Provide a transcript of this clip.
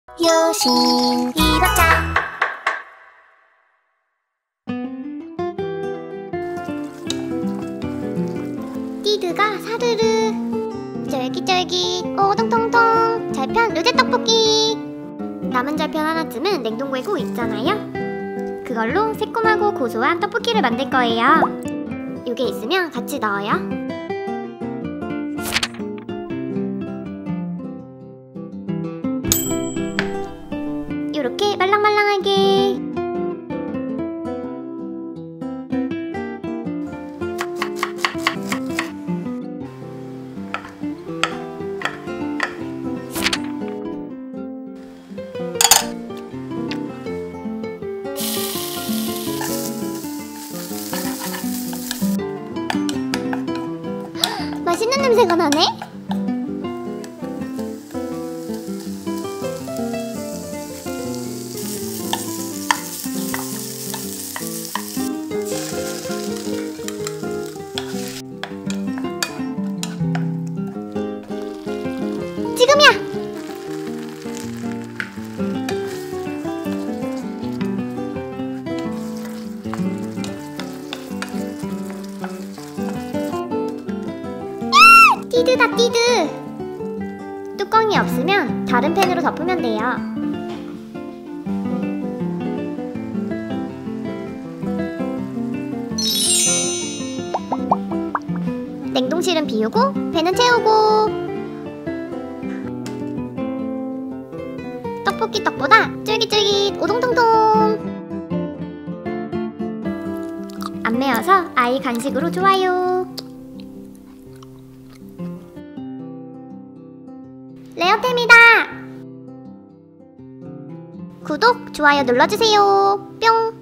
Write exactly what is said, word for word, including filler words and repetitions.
요신 이박자. 띠드가 사르르 쫄깃쫄깃 오동통통 절편 루제 떡볶이. 남은 절편 하나쯤은 냉동고에 꼭 있잖아요. 그걸로 새콤하고 고소한 떡볶이를 만들 거예요. 요게 있으면 같이 넣어요. 요렇게 말랑말랑하게. 맛있는 냄새가 나네? 지금이야! 띠드다 띠드! 뚜껑이 없으면 다른 팬으로 덮으면 돼요. 냉동실은 비우고 팬은 채우고. 떡볶이 떡보다 쫄깃쫄깃 오동통통. 안 매워서 아이 간식으로 좋아요. 레어템이다! 구독, 좋아요 눌러주세요. 뿅!